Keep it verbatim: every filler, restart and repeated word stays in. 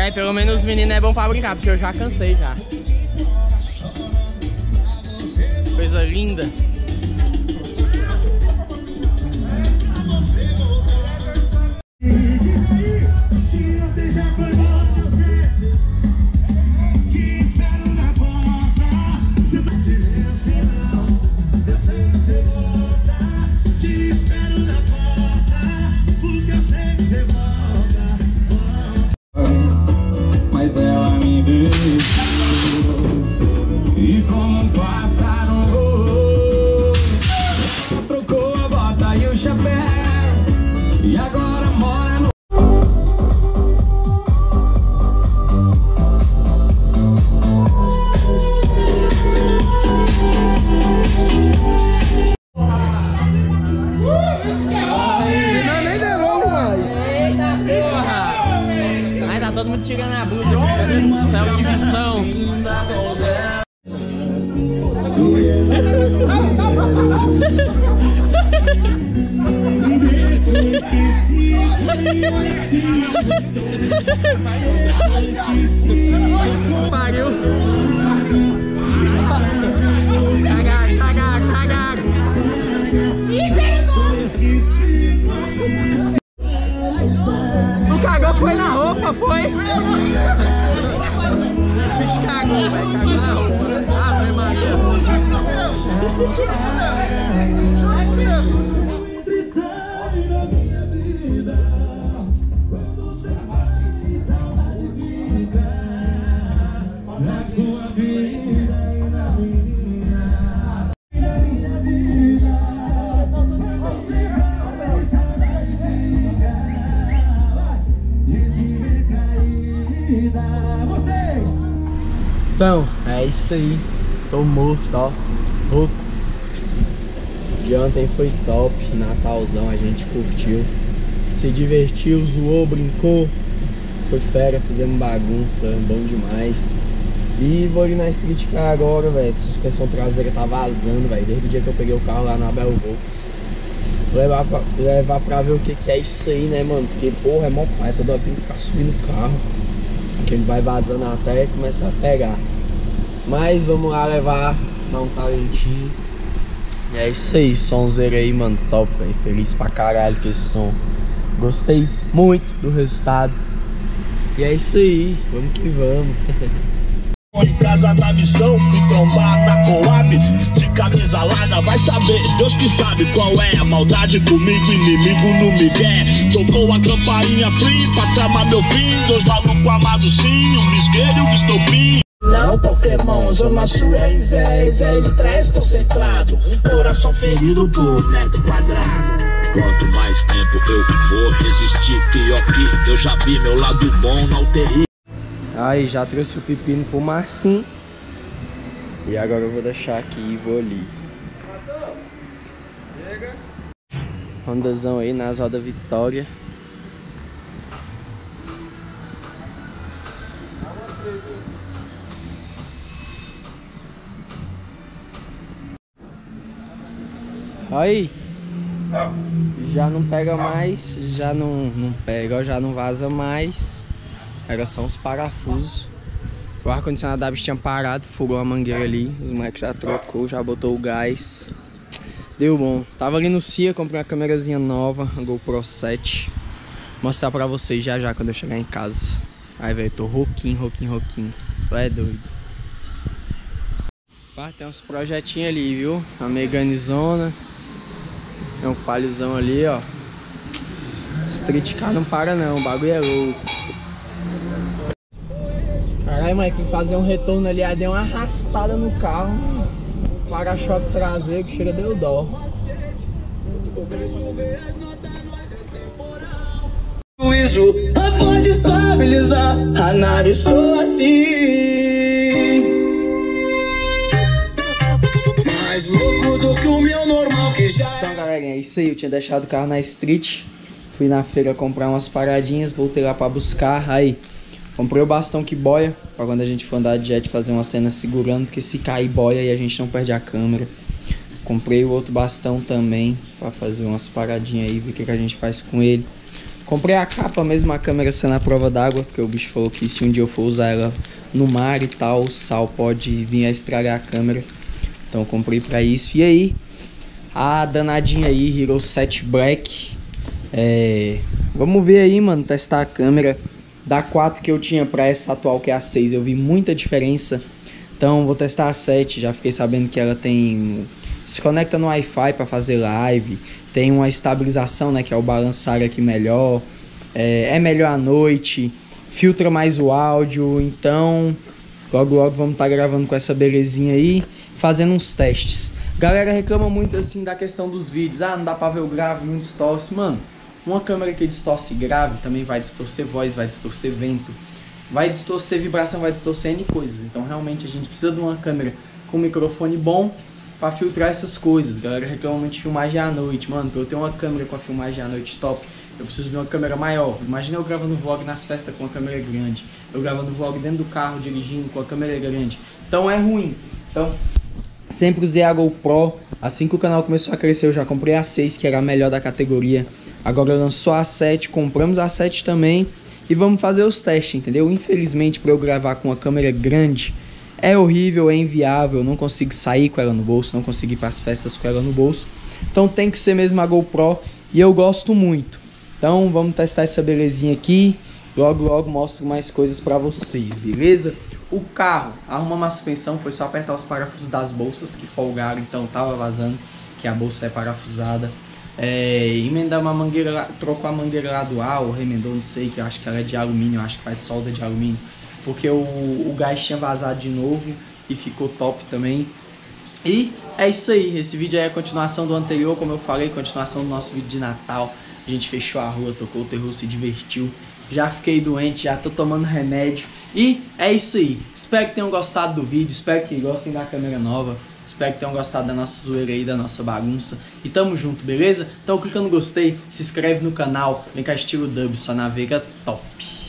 É, pelo menos os meninos é bom pra brincar, porque eu já cansei já. Coisa linda. Mas ela me beijou e como um pássaro voou, trocou a bota e o chapéu e agora mora no... Senão nem devolvo mais. Eita porra! Ai, tá todo mundo tirando a blusa aqui, meu Deus do céu, que missão! Pariu! Cagar, cagar, cagar! Tu cagou foi na roupa, foi? O bicho cagou, velho, cagou na roupa. Ave Maria. Então, é isso aí. Tô morto, ó. Rouco. De ontem foi top. Natalzão, a gente curtiu. Se divertiu, zoou, brincou. Foi fera, fizemos bagunça. Bom demais. E vou ali na Street Car agora, velho. Suspensão traseira tá vazando, velho. Desde o dia que eu peguei o carro lá na Abel Volks. Levar pra, levar pra ver o que, que é isso aí, né, mano? Porque, porra, é mó pai. Toda hora tem que ficar subindo o carro. Que ele vai vazando até e começa a pegar. Mas vamos lá levar, dar um talentinho. E é isso aí, sonzeiro aí, mano, top, velho. Feliz pra caralho com esse som. Gostei muito do resultado. E é isso aí, vamos que vamos. Em casa da missão, me trombar na Coab, de camisa larga, vai saber, Deus que sabe qual é a maldade comigo, inimigo no migué. Tocou a campainha plim, pra tramar meu fim, dois malucos amados sim, um bisqueiro e um estopim. Não, Pokémon, zona sul é invés, é estresse concentrado, coração ferido por metro quadrado. Quanto mais tempo eu for resistir, pior que eu já vi meu lado bom na U T I. Aí, já trouxe o pepino pro Marcinho. E agora eu vou deixar aqui e vou ali. Hondazão aí nas rodas Vitória. Aí. Já não pega mais, já não, não pega, já não vaza mais. Era só uns parafusos. O ar-condicionado da bicha tinha parado, furou a mangueira ali. Os moleques já trocou, já botou o gás. Deu bom. Tava ali no C I A, comprei uma câmerazinha nova, a GoPro sete. Vou mostrar pra vocês já já quando eu chegar em casa. Aí, velho, tô rouquinho, rouquinho, rouquinho. Tu é doido. Ah, tem uns projetinhos ali, viu? A Meganizona. Tem um palhozão ali, ó. Street Car não para não, o bagulho é louco. Caralho, mãe, fui fazer um retorno ali, aí deu uma arrastada no carro. Para-choque traseiro que chega deu dó. Juízo, após estabilizar, a nave estou assim. Mais louco do que o meu normal que já... Então, galerinha, é isso aí. Eu tinha deixado o carro na Street. Fui na feira comprar umas paradinhas, voltei lá pra buscar. Aí, comprei o bastão que boia, pra quando a gente for andar de jet fazer uma cena segurando, porque se cair boia e a gente não perde a câmera. Comprei o outro bastão também, pra fazer umas paradinhas aí, ver o que, que a gente faz com ele. Comprei a capa mesmo, a câmera sendo a prova d'água, porque o bicho falou que se um dia eu for usar ela no mar e tal, o sal pode vir a estragar a câmera. Então eu comprei pra isso. E aí, a danadinha aí, Hero sete Black. É... Vamos ver aí, mano, testar a câmera. Da quatro que eu tinha pra essa atual, que é a seis, eu vi muita diferença. Então vou testar a sete, já fiquei sabendo que ela tem... se conecta no Wi-Fi pra fazer live. Tem uma estabilização, né, que é o balançar aqui melhor. É, é melhor à noite. Filtra mais o áudio. Então, logo logo vamos estar tá gravando com essa belezinha aí. Fazendo uns testes. Galera reclama muito assim da questão dos vídeos. Ah, não dá pra ver o grave, não distorce. Mano, uma câmera que distorce grave também vai distorcer voz, vai distorcer vento. Vai distorcer vibração, vai distorcer N coisas. Então realmente a gente precisa de uma câmera com microfone bom pra filtrar essas coisas. Galera reclama muito de filmagem à noite. Mano, pra eu ter uma câmera com a filmagem à noite top, eu preciso de uma câmera maior. Imagina eu gravando vlog nas festas com a câmera grande. Eu gravando vlog dentro do carro, dirigindo com a câmera grande. Então é ruim. Então, sempre usei a GoPro. Assim que o canal começou a crescer, eu já comprei a seis, que era a melhor da categoria. Agora lançou a sete, compramos a sete também. E vamos fazer os testes, entendeu? Infelizmente, para eu gravar com uma câmera grande, é horrível, é inviável. Eu não consigo sair com ela no bolso, não consigo ir para as festas com ela no bolso. Então tem que ser mesmo a GoPro. E eu gosto muito. Então vamos testar essa belezinha aqui. Logo, logo mostro mais coisas para vocês, beleza? O carro, arrumamos uma suspensão. Foi só apertar os parafusos das bolsas que folgaram. Então tava vazando, que a bolsa é parafusada. É, emendar uma mangueira, trocou a mangueira lá do ar, ou remendou, não sei, que eu acho que ela é de alumínio, eu acho que faz solda de alumínio, porque o, o gás tinha vazado de novo e ficou top também. E é isso aí, esse vídeo aí é a continuação do anterior, como eu falei, continuação do nosso vídeo de Natal. A gente fechou a rua, tocou o terror, se divertiu, já fiquei doente, já tô tomando remédio. E é isso aí, espero que tenham gostado do vídeo, espero que gostem da câmera nova. Espero que tenham gostado da nossa zoeira aí, da nossa bagunça. E tamo junto, beleza? Então clica no gostei, se inscreve no canal. Vem cá, estilo dub, só navega top.